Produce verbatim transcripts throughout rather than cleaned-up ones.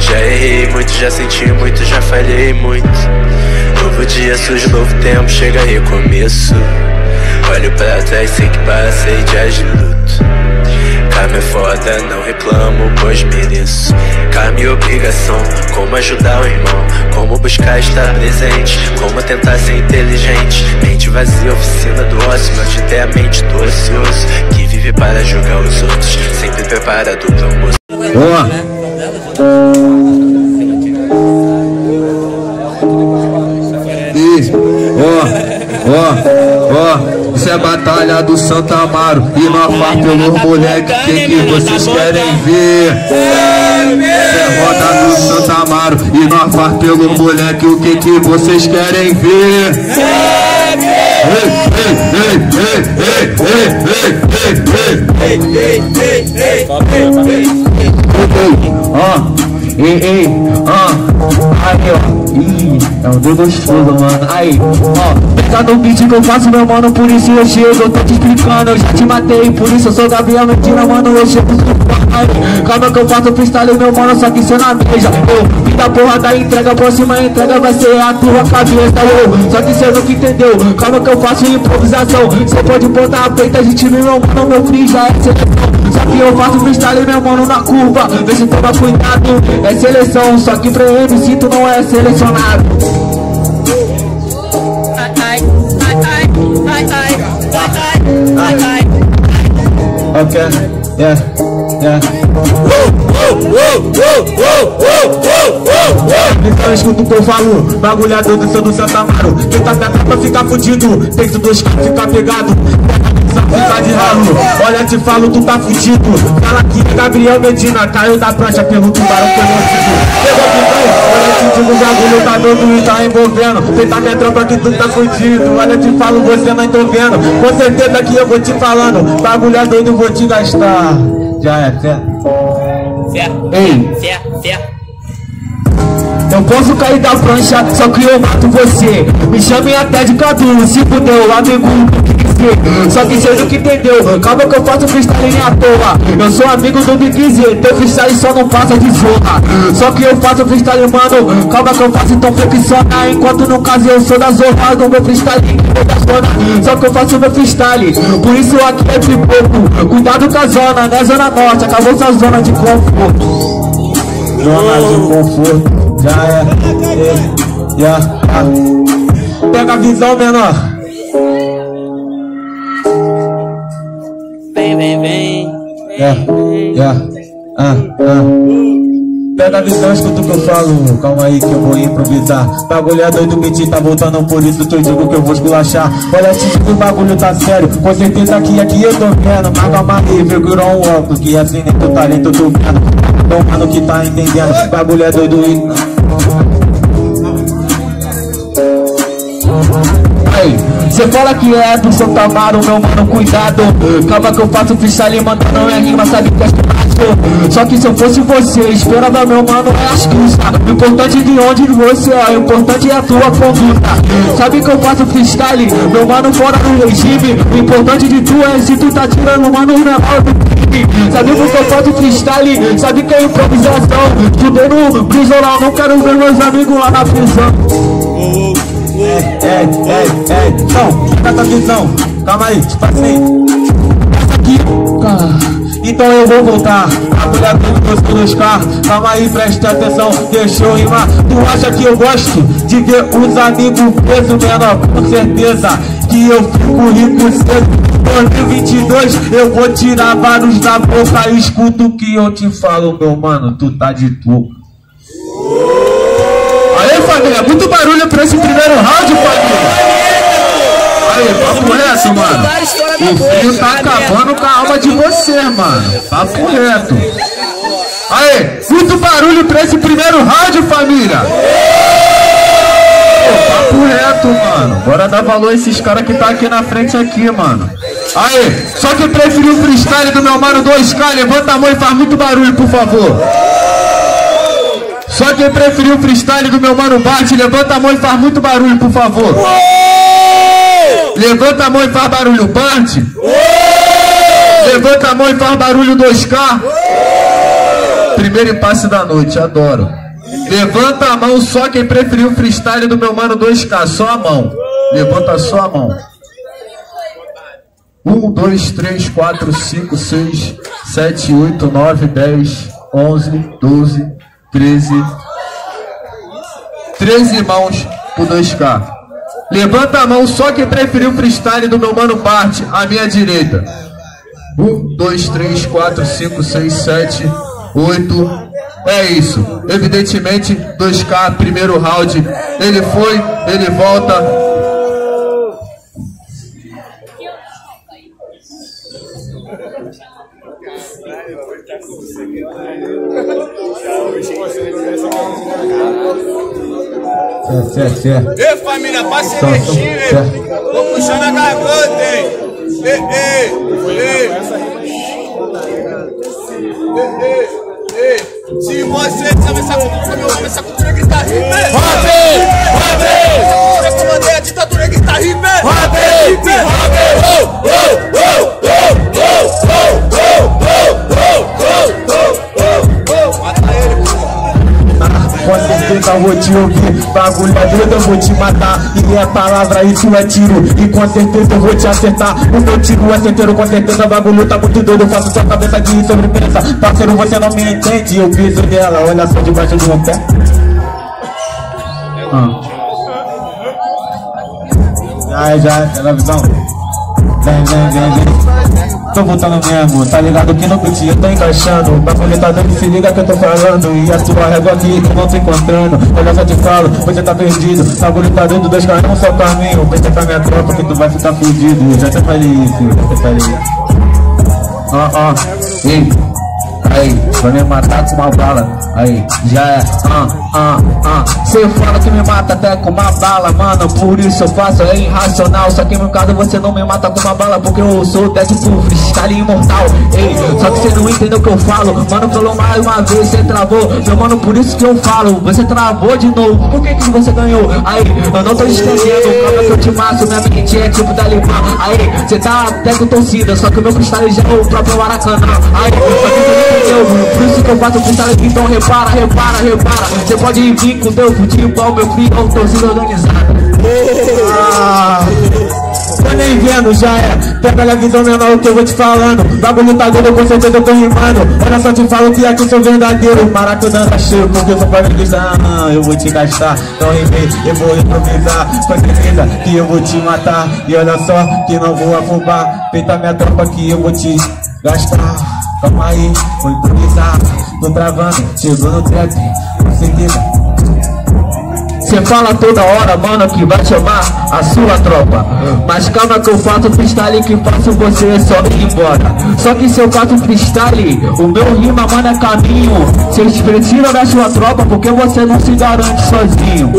Já errei muito, já senti muito, já falhei muito. Novo dia surge, novo tempo, chega recomeço. Olho pra trás, sei que passei dias de luto. Karma é foda, não reclamo, pois mereço. Karma e obrigação, como ajudar o irmão, como buscar estar presente, como tentar ser inteligente. Mente vazia, oficina do ócio, noite até a mente do ocioso, que vive para julgar os outros, sempre preparado pro almoço. Boa! Ó, ó, ó, isso é batalha do Santo Amaro e nós faz pelos moleque, que que vocês querem ver? Isso é roda do Santo Amaro e nós faz pelos moleque, o que que vocês querem ver? Ei, ei, ei, ei, ei, ei, ei, ei, ei, ei, ó. Ei, ei, ó, aí, ó, ih, é um dedo gostoso, mano, aí, ó, pega no beat que eu faço, meu mano, por isso eu chego, eu tô te explicando, eu já te matei, por isso eu sou Gabriel Medina, mano, eu chego, aí, calma que eu faço freestyle, meu mano, só que cê na mesa, eu, vim da porra da entrega, próxima entrega vai ser a tua cabeça, eu, só que cê nunca entendeu, calma que eu faço improvisação, cê pode botar a peita, a gente meu mano, meu free já é seleção, só que eu faço freestyle, meu mano, na curva, vê se toma cuidado, é seleção, só que pra M C tu não é selecionado. Ai, ai, ai, ai, ai, ai, ai, ai. Ok, yeah, yeah. Então escuta o que eu falo, bagulhador do seu do Santa Amaro. Quem tá perto pra ficar fudido, tem que dois caras ficar pegado. Fica de ralo, olha te falo, tu tá fudido. Fala que Gabriel Medina caiu da prancha pelo tubarão pelotito. Pegou que olha te digo, o bagulho tá doido e tá envolvendo. Tenta minha tropa que tu tá fudido. Olha te falo, você não tô vendo. Com certeza que eu vou te falando. Bagulho é doido, vou te gastar. Já é, fé. Fé. Ei. Fé, fé. Eu posso cair da prancha, só que eu mato você. Me chame até de Cadu, se fudeu, amigo. Só que cê nunca entendeu, calma que eu faço freestyle à toa. Eu sou amigo do Big Z, teu freestyle só não passa de zorra. Só que eu faço freestyle, mano, calma que eu faço, então flexiona. Enquanto no caso eu sou da zorra, do meu freestyle da zona. Só que eu faço meu freestyle, por isso aqui é de pouco. Cuidado com a zona, né, zona norte, acabou sua zona de conforto. Zona de conforto, já é, é, é. Pega a visão, menor. Vem, vem, vem. Yeah, yeah, ah, ah. Pega a visão, escuta o que eu falo. Calma aí que eu vou improvisar. Bagulho é doido, beat tá voltando, por isso te digo que eu vou esculachar. Olha, te digo, o bagulho tá sério. Com certeza que aqui eu tô vendo. Mas calma aí, figurou um óculos. Que assim nem teu talento eu tô vendo. Então, mano, que tá entendendo. Bagulho é doido e... Cê fala que é do Santo Amaro, meu mano, cuidado. Calma que eu faço freestyle, mandando minha rima, sabe que é fácil. Só que se eu fosse você, esperava meu mano, é astuça. O importante de onde você é, o importante é a tua conduta. Sabe que eu faço freestyle, meu mano, fora do regime. O importante de tu é se tu tá tirando, mano, não é mal do crime. Sabe que eu faço freestyle, sabe que é improvisação. Estudei no prisional, não quero ver meus amigos lá na prisão. É, é, é, é, não, fica essa visão, calma aí, tipo assim. Essa aqui, cara, então eu vou voltar. A mulher do gosto dos carros, calma aí, preste atenção, deixa eu rimar. Tu acha que eu gosto de ver os amigos presos, menor? Com certeza que eu fico rico cedo. dois mil e vinte e dois eu vou tirar vários da boca. Escuta o que eu te falo, meu mano, tu tá de touca. Aí, família, muito barulho pra esse primeiro round, família. Aí, papo reto, mano. O frio tá acabando com a alma de você, mano. Papo reto. Aí, muito barulho pra esse primeiro round, família. Pô, papo reto, mano. Bora dar valor a esses caras que tá aqui na frente aqui, mano. Aí, só que preferiu o freestyle do meu mano dois K, levanta a mão e faz muito barulho, por favor. Só quem preferiu o freestyle do meu mano Bate, levanta a mão e faz muito barulho, por favor. Uou! Levanta a mão e faz barulho, Bate. Uou! Levanta a mão e faz barulho dois K. Uou! Primeiro impasse da noite, adoro. Levanta a mão só quem preferiu o freestyle do meu mano dois K, só a mão. Levanta só a mão. um, dois, três, quatro, cinco, seis, sete, oito, nove, dez, onze, doze, treze. treze mãos pro dois K. Levanta a mão só quem preferiu o freestyle do meu mano Bart, à minha direita. um, dois, três, quatro, cinco, seis, sete, oito. É isso. Evidentemente, dois K, primeiro round. Ele foi, ele volta. Certo, certo, certo. Ei, família, passa energia, velho. Vou puxar na garganta, hein. Ei, ei, ei. Ei, ei. Se você sabe essa cultura, meu nome, essa cultura que tá rindo, velho. Robe! Robe! Eu comandei a ditadura que tá rindo, velho. Robe! Robe! Oh, oh, oh, oh, oh, oh, oh, oh. Mata ele, pô. Com certeza eu vou te ouvir, bagulho é doido, eu vou te matar. E é palavra, isso é tiro, e com certeza eu vou te acertar. O meu tiro é certeiro, com certeza o bagulho tá muito doido. Eu faço sua cabeça de sobremesa, parceiro, você não me entende. Eu piso dela, olha só debaixo do meu pé. Ah. Já, já, aquela visão. Vem, vem, vem, vem. Tô voltando mesmo, tá ligado que no beat eu tô encaixando. O bagulho tá dando, se liga que eu tô falando. E a sua régua aqui eu não tô encontrando. Olha só te falo, você tá perdido. O bagulho tá dando dois caras, um só caminho. Vem com a minha tropa que tu vai ficar fudido. Já te falei isso, já te falei isso. Ó, ó, ei. Aí, vai me matar com uma bala. Aí, já é, ah, ah, ah. Cê fala que me mata até com uma bala, mano. Por isso eu faço, é irracional. Só que no caso você não me mata com uma bala, porque eu sou Deadpool, freestyle imortal. Ei, só que cê não entendeu o que eu falo. Mano, falou mais uma vez, cê travou. Meu mano, por isso que eu falo, você travou de novo. Por que que você ganhou? Aí, eu não tô escondendo. Calma que eu te mato, minha mente é tipo da limão. Aí, cê tá até com torcida, só que o meu freestyle já é o próprio Maracanã. Aí, só que você por isso que eu faço freestyle aqui, então repara, repara, repara. Você pode vir com teu futebol, meu filho, é uma torcida organizada. Ah, tô nem vendo, já é. Pega a visão menor o que eu vou te falando. Bagulho tá doido, com certeza eu tô rimando. Olha só, te falo que aqui sou verdadeiro. Maracanã tá cheio, porque eu sou flamenguista. Ah, eu vou te gastar, não rimei, eu vou improvisar. Com certeza que eu vou te matar. E olha só, que não vou afobar. Peita minha tropa que eu vou te gastar. Calma aí, vou improvisar. Tô travando, chegou no trap, com certeza. Cê fala toda hora, mano, que vai chamar a sua tropa. Mas calma que eu faço freestyle, que faço você só ir embora. Só que se eu faço freestyle, o meu rima, mano, é caminho. Cês precisam da sua tropa, porque você não se garante sozinho.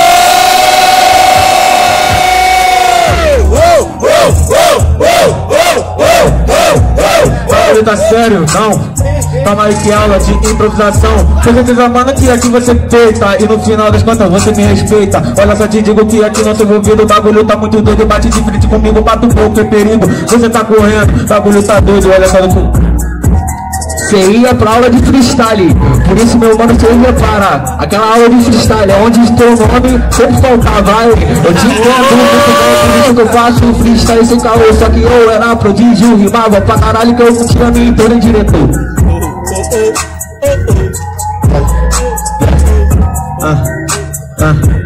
Bagulho tá sério, não. Calma aí que aula de improvisação. Com certeza, mano, que aqui você feita. E no final das contas você me respeita. Olha só, te digo que aqui não tô envolvido. O bagulho tá muito doido, bate de frente comigo, bate um pouco, é perigo. Você tá correndo, o bagulho tá doido, olha só no... Cê ia pra aula de freestyle, por isso meu mano cê ia parar. Aquela aula de freestyle, onde teu nome sempre faltava. Eu te entendo muito bem, por isso que eu faço freestyle sem caô. Só que eu era prodígio, rimava pra caralho que eu não tinha mentor e diretor. Ah, ah.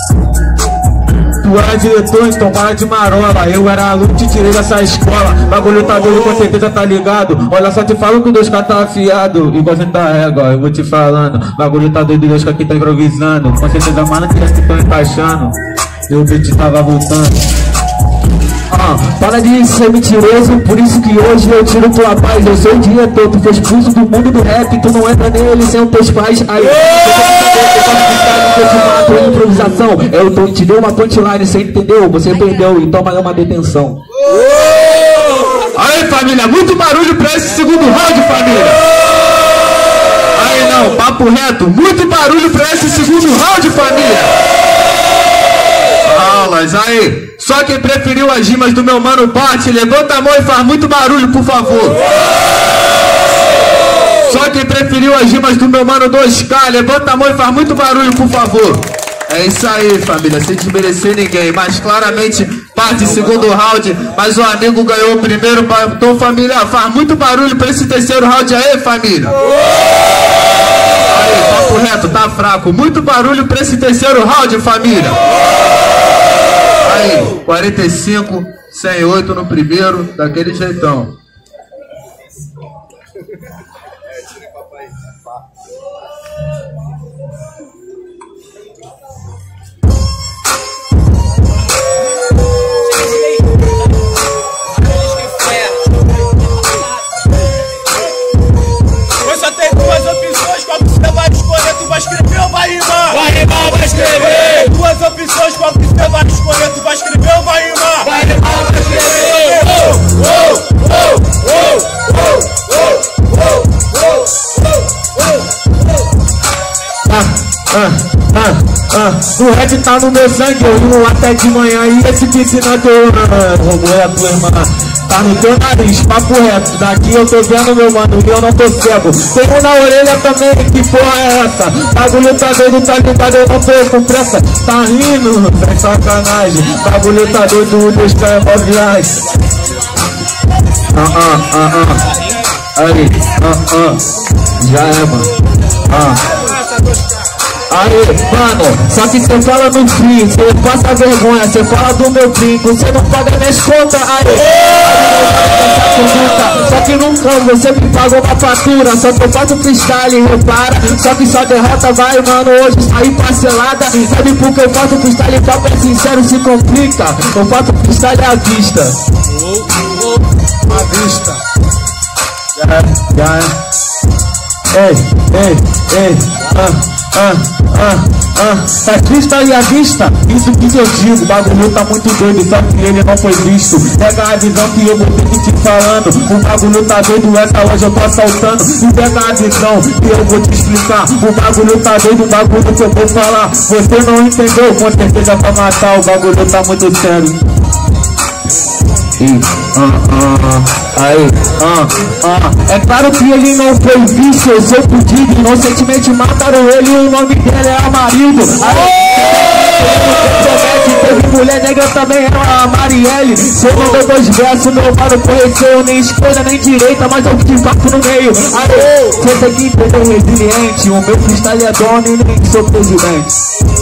Tu era diretor, então para de marola. Eu era aluno, te tirei dessa escola. Bagulho tá doido, com certeza tá ligado. Olha só, te falo que o dois K tá afiado. Igual você tá régua, eu vou te falando. Bagulho tá doido, dois K aqui tá improvisando. Com certeza, mano, que aqui tão encaixando. E o beat tava voltando. Ah, para de ser mentiroso, por isso que hoje eu tiro tua paz. Eu sou o diretor, tu foi expulso do mundo do rap. Tu não entra nele sem os teus pais. Aí, eu te mato, improvisação. Eu tô, te dei uma punchline, você entendeu? Você perdeu, então toma uma detenção. Aí, família, muito barulho pra esse segundo round, família. Aí não, papo reto, muito barulho pra esse segundo round, família. Aulas, aí. Só quem preferiu as rimas do meu mano Bart, levanta a mão e faz muito barulho, por favor. Só quem preferiu as rimas do meu mano dois K, levanta a mão e faz muito barulho, por favor. É isso aí, família, sem desmerecer ninguém, mas claramente parte segundo round, mas o amigo ganhou o primeiro. Então, família, faz muito barulho pra esse terceiro round aí, família. Aí, papo reto, tá fraco. Muito barulho pra esse terceiro round, família. Aí, quarenta e cinco, cento e oito no primeiro, daquele jeitão. Eu só tenho duas opções, qual que você vai escolher? Tu vai escrever ou vai rimar? Vai rimar, vai escrever! Duas opções, qual que você vai escolher? Tu vai escrever ou vai rimar? Vai rimar, vai escrever! Oh, oh, oh, oh, oh, oh, oh, oh. Ah, ah, ah, ah. O rap tá no meu sangue, eu rimo até de manhã. E esse beat não é teu, robô, é tua irmã. Tá no teu nariz, papo reto. Daqui eu tô vendo, meu mano, e eu não tô cego. Tem um na orelha também, que porra é essa? Bagulho tá doido, tá ligado, eu não tô com pressa. Tá rindo, é sacanagem. Bagulho tá doido, o Deus cai pra viagem. Ah, ah, ah, ah. Aí, ah, ah. Já é, mano. Ah. Aê, mano, só que cê fala no fim, cê passa vergonha, cê fala do meu brinco, cê não paga minhas contas, aê. Só que nunca você me pagou uma fatura, só que eu faço freestyle, repara. Só que só derrota vai, mano, hoje sair parcelada. Sabe por que eu faço freestyle, papo é sincero, se complica. Eu faço freestyle à vista. À vista. Já é, já é. Ei, ei, ei, ah. Ah, ah, ah, é freestyle à vista, isso que eu digo, o bagulho tá muito doido, só que ele não foi visto. Pega a visão que eu vou ter que te falando, o bagulho tá doido, essa hoje eu tô assaltando. E pega a visão que eu vou te explicar, o bagulho tá doido, o bagulho que eu vou falar. Você não entendeu, com certeza pra matar, o bagulho tá muito sério. E, ah, ah, aí, ah, ah. É claro que ele não foi visto, eu sou fudido. Inocentemente mataram ele, o nome dele é Amarildo. Teve mulher negra também, era a Marielle. Cê mandou dois versos, meu mano conheceu. Nem esquerda nem direita, mas eu te faço no meio. Aí, cê tem que entender resiliente. O meu freestyle é dono e nem sou presidente.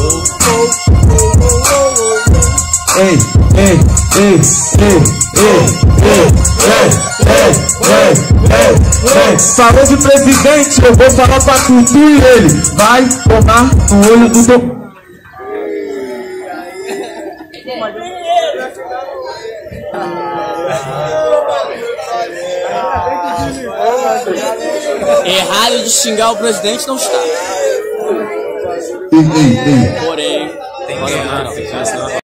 Ei, ei, ei, ei, ei, ei, ei, ei, ei, ei, ei. Falou de presidente, eu vou falar pra tu, tu e ele vai tomar no olho do teu... Errado de xingar o presidente não está. Ei, ei, ei. Porém, tem que ganhar.